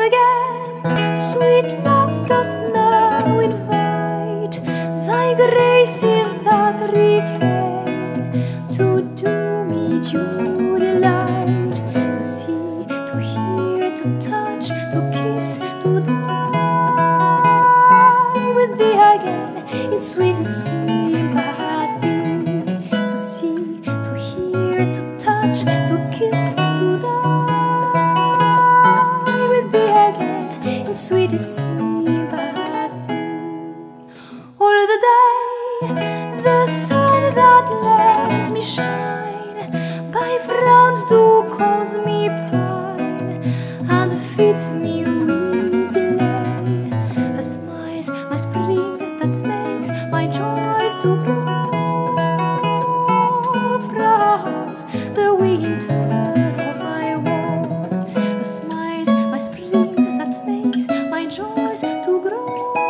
again, sweet love doth now invite. Thy grace is that refrain, to do me due delight, to see, to hear, to touch, to kiss, to die with thee again in sweetest sympathy, to see, to hear, to touch, to kiss, to die with thee again in sweetest sympathy. All the day the sun that lets me shine by frowns do cause me pine, and feeds me with delay. Her smiles, my springs that makes my joys to grow. Frowns, the winter of my woe. Her smiles, my springs that makes my joys to grow.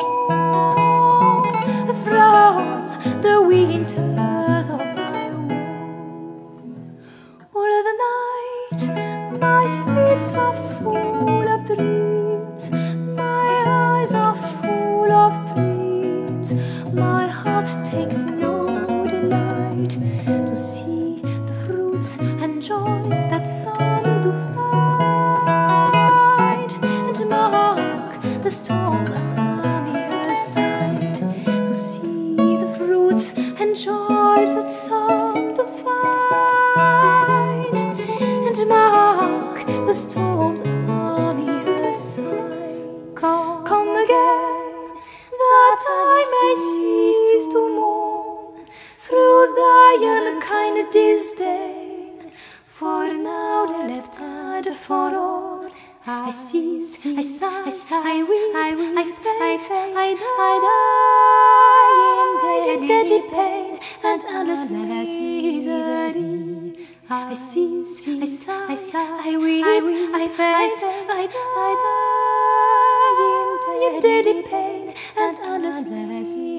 Frowns, the winters of my woe. All the night my sleeps are full of dreams, my eyes are full of streams, my heart takes no delight to see the fruits and joys that some do find, and mark the storms on either side, to see the fruits and joys that some do find, and mark the storms on either side. Come again, that I may cease to mourn through thy unkind disdain, for now left forlorn, I cease, I sigh, I weep, I faint, I die in deadly pain and endless misery. I cease, I sigh, I weep, I faint, I die in deadly pain and endless misery.